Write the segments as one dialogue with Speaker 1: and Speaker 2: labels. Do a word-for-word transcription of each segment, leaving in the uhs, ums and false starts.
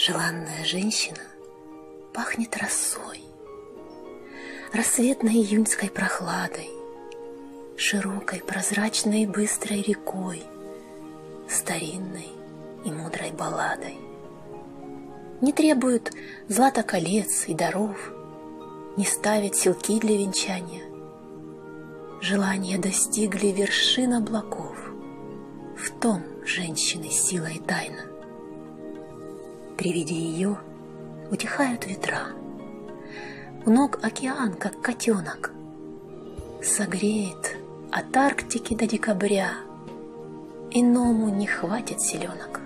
Speaker 1: Желанная женщина пахнет росой, рассветной июньской прохладой, широкой, прозрачной и быстрой рекой, старинной и мудрой балладой. Не требует злата колец и даров, не ставит селки для венчания. Желания достигли вершин облаков, в том женщины сила и тайна. При виде ее утихают ветра, у ног океан, как котенок, согреет от Арктики до декабря, иному не хватит селенок.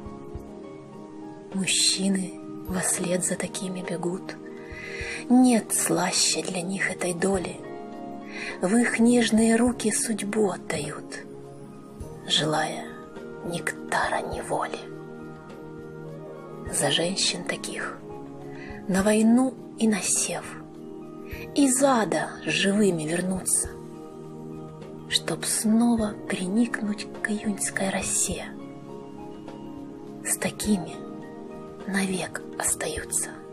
Speaker 1: Мужчины вослед за такими бегут, нет слаще для них этой доли, в их нежные руки судьбу отдают, желая нектара неволи. За женщин таких на войну и на сев, из ада живыми вернуться, чтоб снова приникнуть к июньской росе. С такими навек остаются.